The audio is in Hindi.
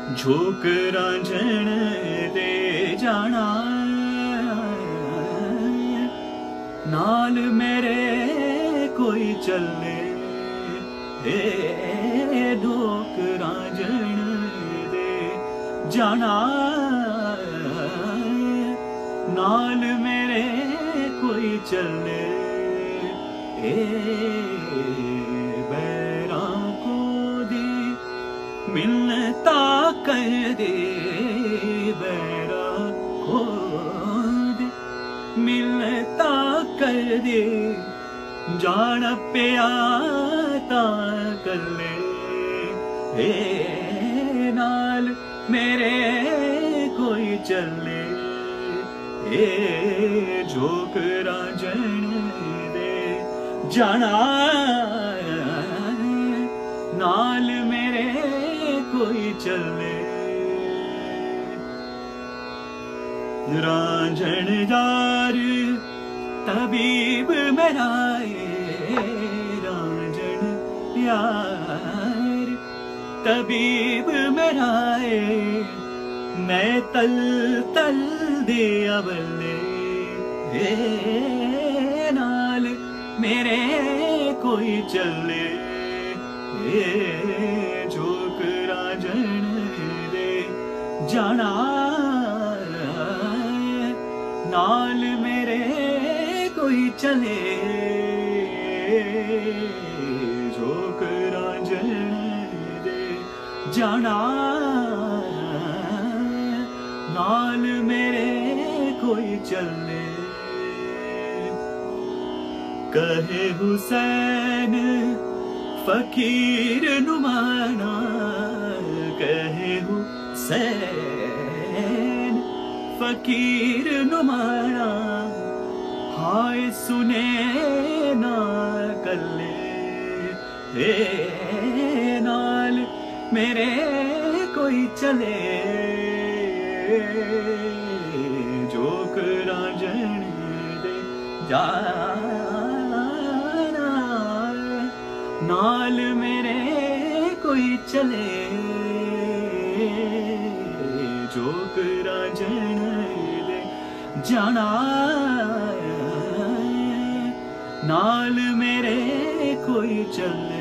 झोक रांझण दे जाना नाल मेरे कोई चले झोक रांझण दे जाना नाल मेरे कोई चले बैरां को दे मिलता कर दे बैरां को दे मिलता कर दे जान पिया ता कले नाल मेरे कोई चले झोक रांझण दे जाना नाल मेरे कोई चले रांझण यार तबीब मेरा रांझण यार तबीब मेरा मैं तल तल दे अवले नाल मेरे कोई चले झोक रांझण दे जाना नाल मेरे कोई चले झोक रांझण दे जाना नाल मेरे कोई चले कहे हुसैन फकीर नुमाना कहे हुसैन फकीर नुमाना हाय सुने ना कले नाल मेरे कोई चले झोक रांझण दे जाना नाल मेरे कोई चले झोक रांझण दे जाना नाल मेरे कोई चले।